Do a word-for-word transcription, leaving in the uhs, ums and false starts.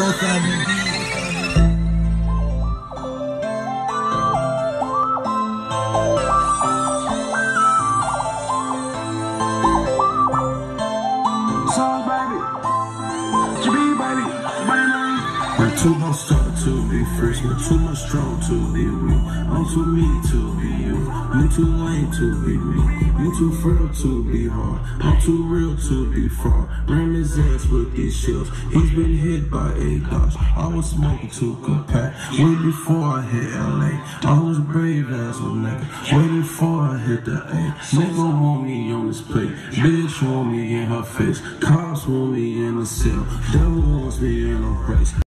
Both of them be. I'm too much strong to be first, I'm too much strong to be weak. I'm too mean to be you, you too lame to be me. You too frail to be hard, I'm too real to be fraud. Ram his ass with these shells, he's been hit by eight dots. I was smoking to compact, way before I hit L A. I was brave as a nigga, way before I hit the A. Nigga want me on this plate, bitch want me in her face. Cops want me in the cell, devil wants me in a race.